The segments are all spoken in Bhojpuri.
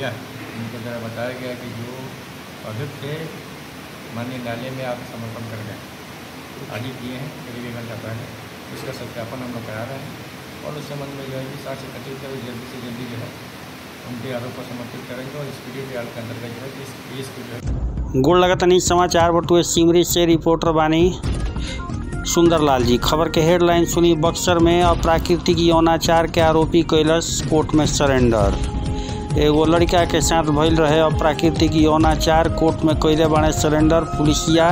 लिया है। उनको द्वारा बताया गया कि जो अभियुक्त थे माननीय न्यायालय में आत्मसमर्पण कर गए, आज ही किए हैं करीब 1 घंटा पहले। इसका सत्यापन हम लोग करा रहे हैं और उस संबंध में जो है कि 60 से 25 तक जल्दी से जल्दी जो है उनके आरोप को समर्पित करेंगे और स्पीडी ट्रायल के अंतर्गत जो है इस केस को जो है गोड़ लगतनी समाचार बटुए सिमरी से रिपोर्टर बानी सुंदरलाल जी। खबर के हेडलाइन सुनी। बक्सर में अप्राकृतिक यौनाचार के आरोपी कैलाश कोर्ट में सरेंडर। एगो लड़का के साथ भइल रहे अप्राकृतिक यौनाचार, कोर्ट में कैले बने सरेंडर। पुलिसिया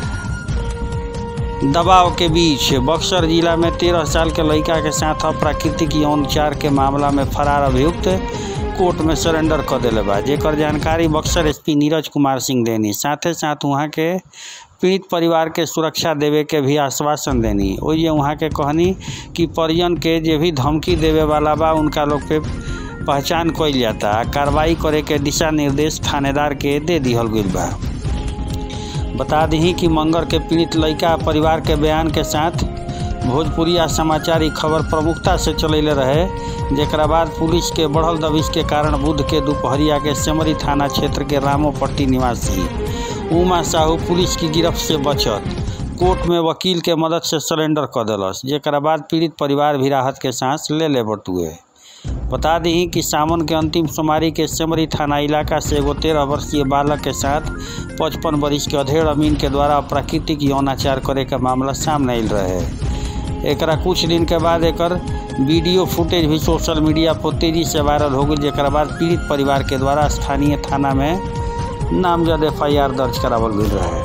दबाव के बीच बक्सर जिला में 13 साल के लड़का के साथ अप्राकृतिक यौनाचार के मामला में फरार अभियुक्त कोर्ट में सरेंडर कर दिले बा, जेकर जानकारी बक्सर एसपी नीरज कुमार सिंह देनी। साथे साथ वहाँ के पीड़ित परिवार के सुरक्षा देवे के भी आश्वासन देनी। वही वहाँ के कहनी कि परिजन के जे भी धमकी देवे वाला बा उनका लोग पे पहचान कइल जाता, कार्रवाई करे के दिशा निर्देश थानेदार के दे दिहल गइल बा। बता दी कि मंगर के पीड़ित लड़का परिवार के बयान के साथ भोजपुरिया समाचार खबर प्रमुखता से चलैले रहे, जेकरा बाद पुलिस के बढ़ल दबिश के कारण बुध के दोपहरिया के सेमरी थाना क्षेत्र के रामोपट्टी निवासी उमा साहू पुलिस की गिरफ्त से बचत कोर्ट में वकील के मदद से सरेंडर कर दिलस, जेकरा बाद पीड़ित परिवार भी राहत के सांस ले बटुए। बता दी कि सावन के अंतिम सोमवारी के सेमरी थाना इलाका से एगो 13 वर्षीय बालक के साथ 55 वर्ष के अधेड़ अमीन के द्वारा अप्राकृतिक यौनाचार करे का मामला सामने आयल रहे। एकरा कुछ दिन के बाद एकर वीडियो फुटेज भी सोशल मीडिया पर तेजी से वायरल हो गई, जेकरा बाद पीड़ित परिवार के द्वारा स्थानीय थाना में नामजद FIR दर्ज करावल गई रहे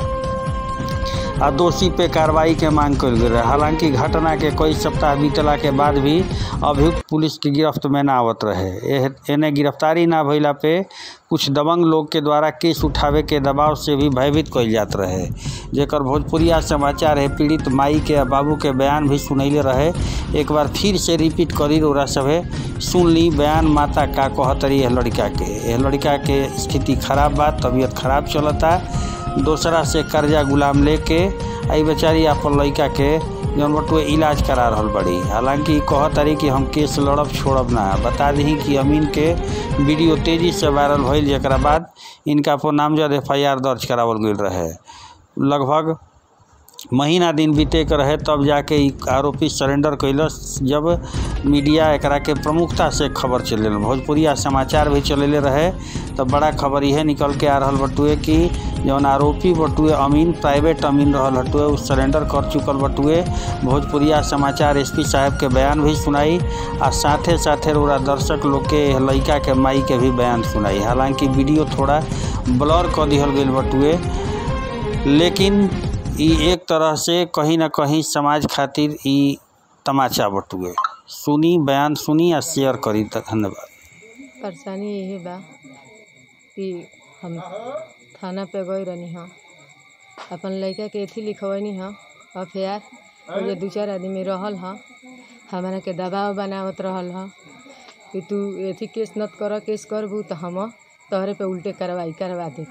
आ दोषी पे कार्रवाई के मांग कल गई रहे। हालांकि घटना के कई सप्ताह बीतला के बाद भी अभियुक्त पुलिस की गिरफ्त में ना आवत रहे। एने गिरफ्तारी ना भइला पे कुछ दबंग लोग के द्वारा केस उठावे के दबाव से भी भयभीत कइल जात रहे, जेकर भोजपुरिया समाचार है पीड़ित माई के बाबू के बयान भी सुनैले रहे। एक बार फिर से रिपीट करी रौरा सभे सुन ली बयान माता का कहतरी है लड़का के। यह लड़का के स्थिति खराब बा, तबीयत खराब चलता, दोसरा से कर्जा गुलाम लेके आई बेचारी अपन लड़का के जौन बटुए इलाज करा रहल बड़ी। हालांकि कहतरी कि हम केस लड़ब छोड़ब ना। बता दी कि अमीन के वीडियो तेजी से वायरल भइल, जेकरा बाद इनका पर नामजद FIR दर्ज करावल गई रहे। लगभग महीना दिन बीते के रहे तब जाके आरोपी सरेंडर कैलस, जब मीडिया एकरा के प्रमुखता से खबर चले। भोजपुरिया समाचार भी चलेले रहे तब बड़ा खबर यह निकल के आ रहल बटुए कि जौन आरोपी बटुए अमीन प्राइवेट अमीन रहल हटुए उ सरेंडर कर चुकल बटुए। भोजपुरिया समाचार SP साहब के बयान भी सुनाई आ साथे साथे रोरा दर्शक लोग के लड़का के माई के भी बयान सुनाई। हालांकि वीडियो थोड़ा ब्लर कर दिहल गई बटुए, लेकिन एक तरह से कहीं ना कहीं समाज खातिर तमाचा बटुए। सुनी बयान सुनी आ शेयर करी। धन्यवाद। परेशानी यही बा कि हम थाना पे गई रहनी हाँ, अपन लड़का के एथी लिखवनी हाँ FIR, और ये 2-4 आदमी रहल हाँ, हमारा के दबाव बनावत रहल हाँ कि तू एथी केस नत कर, केस करबू तो हम तोहरे पे उल्टे कार्रवाई करवा दे।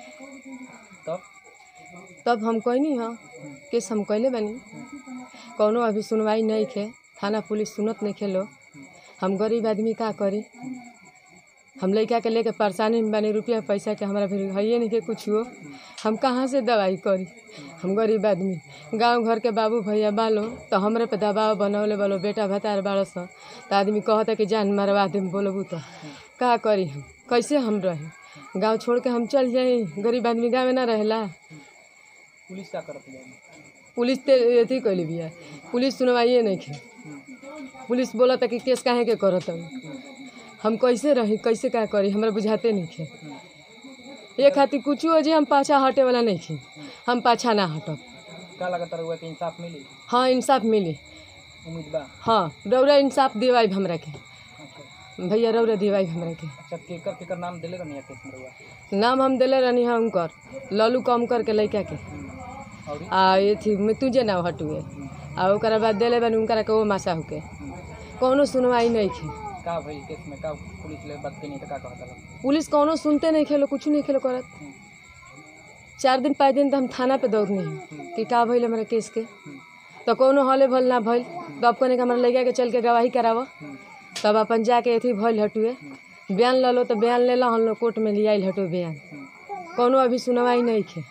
तब हम कहनी हाँ केस हम कैले बनी, कौनो अभी सुनवाई नहीं खे, थाना पुलिस सुनत नहीं खेलो। हम गरीब आदमी का करी, हम लड़का के लेके परेशानी में बनी, रुपया पैसा के हमारा फिर है नहीं के कुछ हो, हम कहाँ से दवाई करी। हम गरीब आदमी, गांव घर के बाबू भैया बालो तो हमरे पे दबाव बनौले बालो, बेटा भतार बालो सा तो आदमी कहता कि जान मरवा दे, बोलबू तो का करी, हम कैसे हम रही, गाँव छोड़ के हम चल जाई। गरीब आदमी गाँव में ना रहेला। पुलिस क्या करती है? पुलिस तो अथी कैली भी है, पुलिस सुनवाइए नहीं खे। पुलिस बोला था कि केस काहे के करत है, हम कैसे रही कैसे क्या करी, हमरा बुझाते नहीं खे। ये खातिर कुछ हो जी हम पाछा हटे वाला नहीं खे, हम पाछा ना हटब। क्या लगता है कि इंसाफ मिली? हाँ इंसाफ मिली, उम्मीद बा। हाँ रौरा इंसाफ दिवाई हमरा के, भैया रौरा दिवाई हमरा के। अच्छा केकर नाम दिले रहनी है केस में? नाम हम दिले रहनी है उनकर लल्लू कम करके लड़का के आ ये थी मैं तुझे ना हटुए आ ओकरा बाद दिले बनी उनकरा के वो मासा होके कोनो सुनवाई नहीं खे। का भाई केस में का पुलिस ले बात नहीं तो का कहता? पुलिस कोनो सुनते नहीं खेलो, कुछ नहीं खेलो करत। 4 दिन 5 दिन तो हम थाना पे दौड़नी है कि का भइल हमारे केस के, तो कोनो हले भल ना भइल, तब कहने के हमारे लड़का के चल के गवाही करावा, तब अपन जाके अथी भइल हटुए बयान ले लो तो बयान ले लो, हम लोग कोर्ट में ले आइल हटो बयान, कोनो अभी सुनवाई नहीं खे।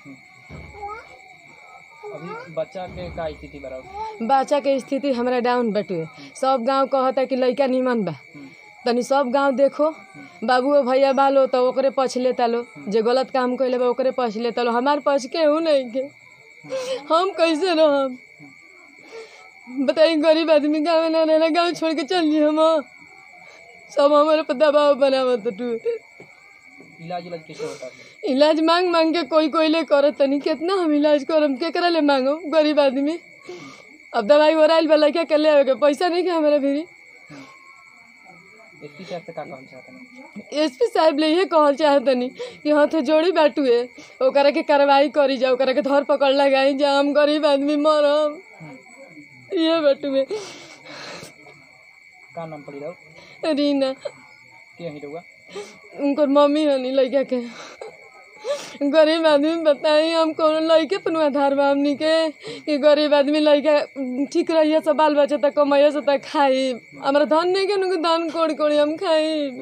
अभी बच्चा के का स्थिति बराबर? बच्चा के स्थिति हमारा डाउन बटुए। सब गांव कहता कि लड़का निमन बा, तनी सब गांव देखो, बाबू भैया बालो तो ओकरे पछ लेता लो, जे गलत काम कैले बा ओकरे पछ लेता लो, हमार पछ केहू नहीं के। हम कैसे रहम बताई? गरीब आदमी गाँव में ना रहना, गाँव छोड़ के चल जी हम सब हमारे पर दबाव बनावत टू। इलाज कैसे होता है? इलाज मांग मांग के कोई ले करत, तनी कितना हम इलाज करम, केकरा ले मांगो? गरीब आदमी। अब दवाई ओराइल बा लड़का के ले आवे के पैसा नहीं के हमारा भी। एसपी साहब से का कहना चाहते हैं? एसपी साहब ले ये कहल चाहतनी कि हाथ जोड़ी बाटुए, ओकरा के कार्रवाई करी जा, ओकरा के धर पकड़ लगाई जा, हम गरीब आदमी मरम ये बाटुए। का नाम पड़ी रहो? रीना। के ही रहुआ? उनकर मम्मी हनी लड़का के। गरीब आदमी बताई हम कौन लड़के पर आधार बा हमनी के कि गरीब आदमी लड़का ठीक रहिए सब बाल बच्चा तक कमाइए से तक खाई, हमारा धन नहीं के उनको दान कोड़ी कोड़ी हम खाई।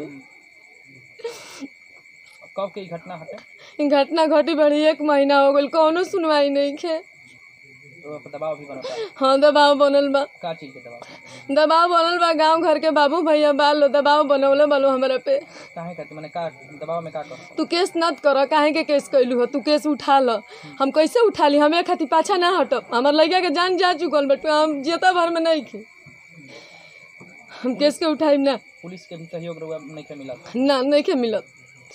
कब के घटना हटे? घटना घटी बड़ी 1 महीना हो गल, कौनो सुनवाई नहीं खे। तो दबाव भी बनता है? हाँ दबाव बनल बा। का चीज के दबाव? दबाव बनल बा, गांव घर के बाबू भैया बालो दबाव बनौले बालो हमरा पे। काहे करते माने का दबाव में का कर? तू केस नत कर, काहे के केस कैलू हो? तू केस उठा ल। हम कैसे उठा ली? हमें खातिर पाछा ना हटब, हमार लड़का के जान जा चुकल बट हम जेता भर में नहीं खी, हम केस के उठाई ना। पुलिस के भी सहयोग रहुआ नहीं के मिला? ना नहीं के मिलत।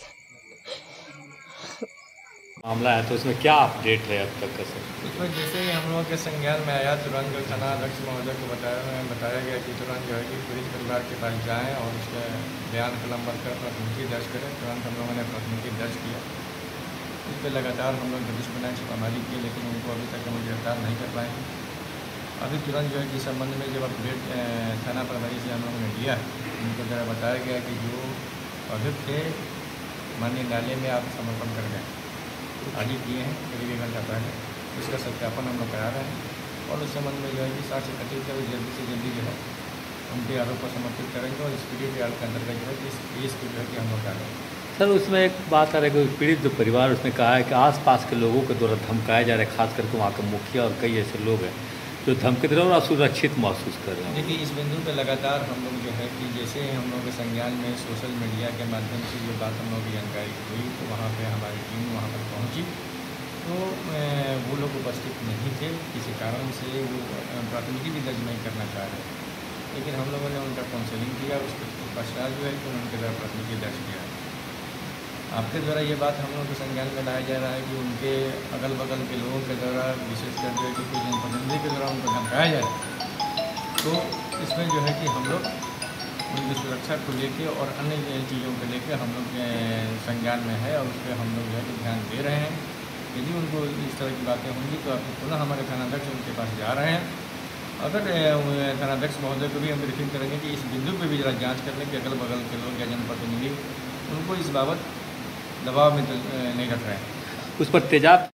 मामला है तो उसमें क्या अपडेट है अब तक का सर? इसमें जैसे ही हम लोग के संज्ञान में आया, तुरंत जो थाना अध्यक्ष महोदय को बताया गया कि तुरंत जो है कि पीड़ित परिवार के पास जाएं और उसके बयान कलम कर प्राथमिकी दर्ज करें। तुरंत हम लोगों ने प्राथमिकी दर्ज किया। इस पर लगातार हम लोग दबिश बनाए छापामारी की, लेकिन उनको अभी तक हम गिरफ्तार नहीं कर पाए हैं। अभी तुरंत जो है कि इस संबंध में जब अपडेट थाना प्रभारी से हम लोगों ने लिया, उनको जरा बताया गया कि जो अभियुक्त थे माननीय न्यायालय में आप समर्पण कर गए, आज ही किए हैं करीब 1 घंटा पहले। उसका सत्यापन हम लोग करा रहे हैं और उस संबंध में जो है कि साक्ष्य कथित है जल्दी से जल्दी जो है उनके आरोप को समर्पित करेंगे और स्पीडी ट्रायल के अंतर्गत जो है कि इस केस को जो है कि हम लोग करेंगे। सर उसमें एक बात आ रही है कि पीड़ित जो परिवार उसने कहा है कि आसपास के लोगों के द्वारा धमकाए जा रहे हैं, खास करके वहाँ के मुखिया और कई ऐसे लोग हैं जो धमकी दे रहे हैं और असुरक्षित महसूस कर रहे हैं। देखिए इस बिंदु पर लगातार हम लोग जो है कि जैसे हम लोग के संज्ञान में सोशल मीडिया के माध्यम से जो बात हम लोग की जानकारी हुई तो वहाँ पर हमारी टीम वहाँ पर पहुँची, तो वो लोग उपस्थित नहीं थे, किसी कारण से वो प्राथमिकी भी दर्ज नहीं करना चाह रहे, लेकिन हम लोगों ने उनका काउंसलिंग किया, उसके पश्चात जो है कि उनके द्वारा प्राथमिकी दर्ज किया। आपके द्वारा ये बात हम लोग के संज्ञान में लाया जा रहा है कि उनके अगल बगल के लोगों के द्वारा विशेषकर जो है कि कुछ जनप्रतिनिधि के द्वारा उनको धमकाया जा रहा है, तो इसमें जो है कि हम लोग उनकी सुरक्षा को लेके और अन्य चीज़ों को लेके हम लोग संज्ञान में है और उस पर हम लोग जो है कि ध्यान दे रहे हैं। यदि उनको इस तरह की बातें होंगी तो आप पुनः हमारे थानाध्यक्ष उनके पास जा रहे हैं। अगर थानाध्यक्ष महोदय को भी हम ब्रीफिंग करेंगे कि इस बिंदु पर भी जरा जांच करने के अगल बगल के लोग या जनप्रतिनिधि उनको इस बाबत दबाव में नहीं रख रहे हैं। उस पर तेजाब